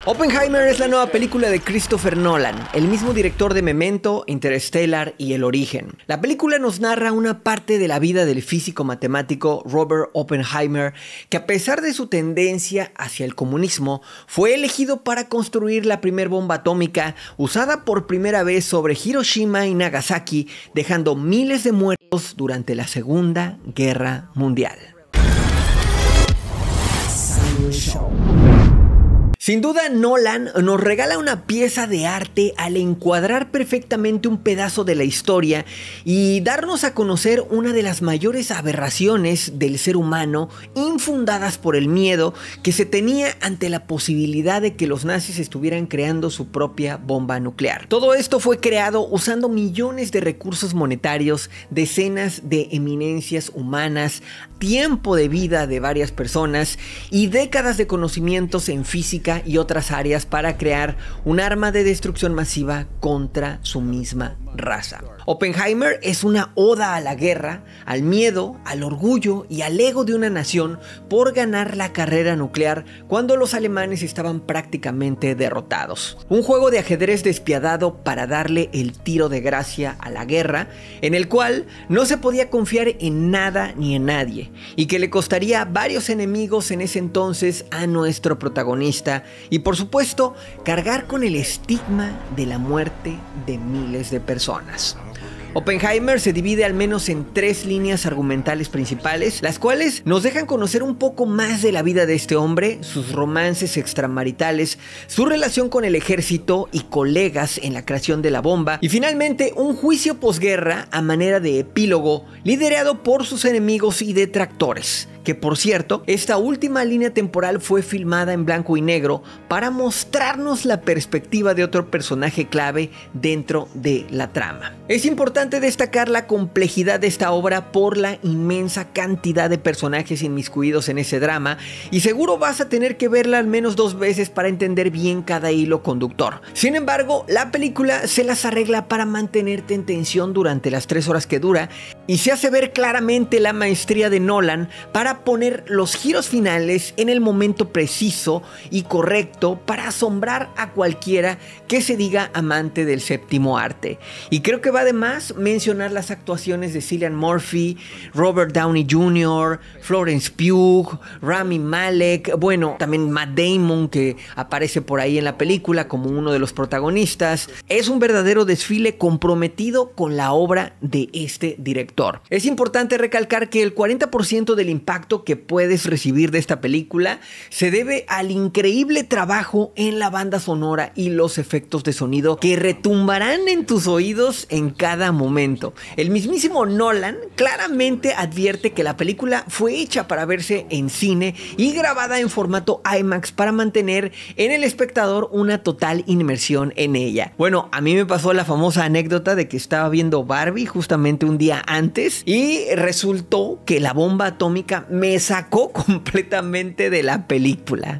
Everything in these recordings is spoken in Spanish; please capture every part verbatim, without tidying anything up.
Oppenheimer es la nueva película de Christopher Nolan, el mismo director de Memento, Interstellar y El Origen. La película nos narra una parte de la vida del físico matemático Robert Oppenheimer, que a pesar de su tendencia hacia el comunismo, fue elegido para construir la primera bomba atómica usada por primera vez sobre Hiroshima y Nagasaki, dejando miles de muertos durante la Segunda Guerra Mundial. Sin duda, Nolan nos regala una pieza de arte al encuadrar perfectamente un pedazo de la historia y darnos a conocer una de las mayores aberraciones del ser humano, infundadas por el miedo que se tenía ante la posibilidad de que los nazis estuvieran creando su propia bomba nuclear. Todo esto fue creado usando millones de recursos monetarios, decenas de eminencias humanas, tiempo de vida de varias personas y décadas de conocimientos en física y otras áreas para crear un arma de destrucción masiva contra su misma raza. Oppenheimer es una oda a la guerra, al miedo, al orgullo y al ego de una nación por ganar la carrera nuclear cuando los alemanes estaban prácticamente derrotados. Un juego de ajedrez despiadado para darle el tiro de gracia a la guerra, en el cual no se podía confiar en nada ni en nadie, y que le costaría varios enemigos en ese entonces a nuestro protagonista, y por supuesto cargar con el estigma de la muerte de miles de personas. Oppenheimer se divide al menos en tres líneas argumentales principales, las cuales nos dejan conocer un poco más de la vida de este hombre, sus romances extramaritales, su relación con el ejército y colegas en la creación de la bomba, y finalmente un juicio posguerra a manera de epílogo liderado por sus enemigos y detractores. Que por cierto, esta última línea temporal fue filmada en blanco y negro para mostrarnos la perspectiva de otro personaje clave dentro de la trama. Es importante destacar la complejidad de esta obra por la inmensa cantidad de personajes inmiscuidos en ese drama, y seguro vas a tener que verla al menos dos veces para entender bien cada hilo conductor. Sin embargo, la película se las arregla para mantenerte en tensión durante las tres horas que dura, y se hace ver claramente la maestría de Nolan para poner los giros finales en el momento preciso y correcto para asombrar a cualquiera que se diga amante del séptimo arte. Y creo que va de más mencionar las actuaciones de Cillian Murphy, Robert Downey junior, Florence Pugh, Rami Malek, bueno, también Matt Damon, que aparece por ahí en la película como uno de los protagonistas. Es un verdadero desfile comprometido con la obra de este director. Es importante recalcar que el cuarenta por ciento del impacto que puedes recibir de esta película se debe al increíble trabajo en la banda sonora y los efectos de sonido que retumbarán en tus oídos en cada momento. El mismísimo Nolan claramente advierte que la película fue hecha para verse en cine y grabada en formato IMAX para mantener en el espectador una total inmersión en ella. Bueno, a mí me pasó la famosa anécdota de que estaba viendo Barbie justamente un día antes y resultó que la bomba atómica me sacó completamente de la película.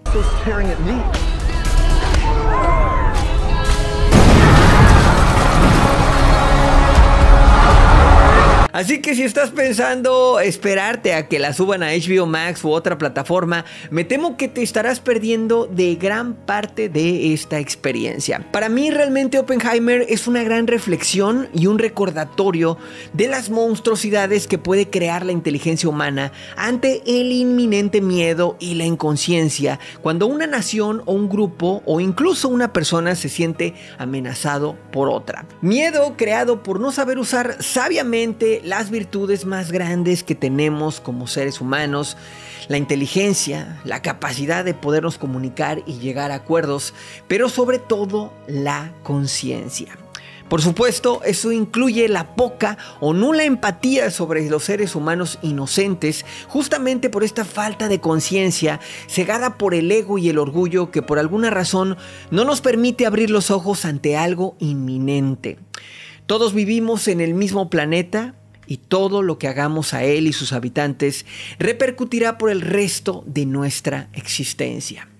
Así que si estás pensando esperarte a que la suban a H B O Max u otra plataforma, me temo que te estarás perdiendo de gran parte de esta experiencia. Para mí realmente Oppenheimer es una gran reflexión y un recordatorio de las monstruosidades que puede crear la inteligencia humana ante el inminente miedo y la inconsciencia cuando una nación o un grupo o incluso una persona se siente amenazado por otra. Miedo creado por no saber usar sabiamente las virtudes más grandes que tenemos como seres humanos, la inteligencia, la capacidad de podernos comunicar y llegar a acuerdos, pero sobre todo la conciencia. Por supuesto, eso incluye la poca o nula empatía sobre los seres humanos inocentes, justamente por esta falta de conciencia, cegada por el ego y el orgullo que por alguna razón no nos permite abrir los ojos ante algo inminente. Todos vivimos en el mismo planeta, y todo lo que hagamos a él y sus habitantes repercutirá por el resto de nuestra existencia.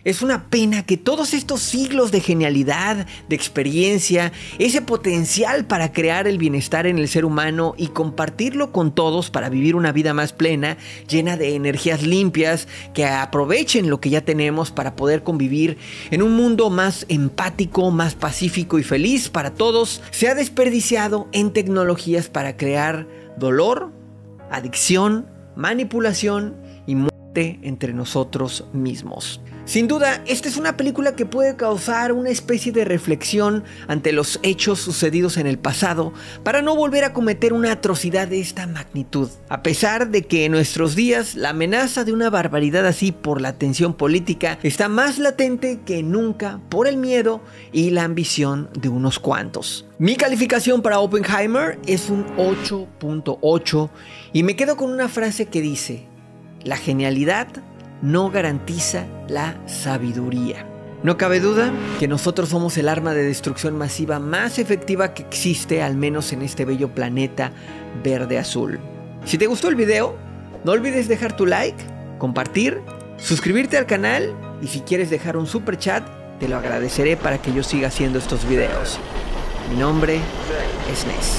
Es una pena que todos estos siglos de genialidad, de experiencia, ese potencial para crear el bienestar en el ser humano y compartirlo con todos para vivir una vida más plena, llena de energías limpias, que aprovechen lo que ya tenemos para poder convivir en un mundo más empático, más pacífico y feliz para todos, se ha desperdiciado en tecnologías para crear dolor, adicción, manipulación y muerte entre nosotros mismos. Sin duda, esta es una película que puede causar una especie de reflexión ante los hechos sucedidos en el pasado para no volver a cometer una atrocidad de esta magnitud. A pesar de que en nuestros días la amenaza de una barbaridad así por la tensión política está más latente que nunca por el miedo y la ambición de unos cuantos. Mi calificación para Oppenheimer es un ocho punto ocho y me quedo con una frase que dice: la genialidad no garantiza la sabiduría. No cabe duda que nosotros somos el arma de destrucción masiva más efectiva que existe, al menos en este bello planeta verde azul. Si te gustó el video, no olvides dejar tu like, compartir, suscribirte al canal y si quieres dejar un super chat, te lo agradeceré para que yo siga haciendo estos videos. Mi nombre es Ness.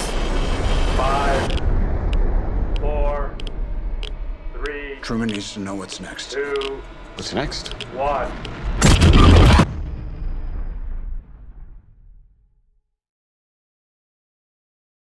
Truman needs to know what's next. Two, What's next? one.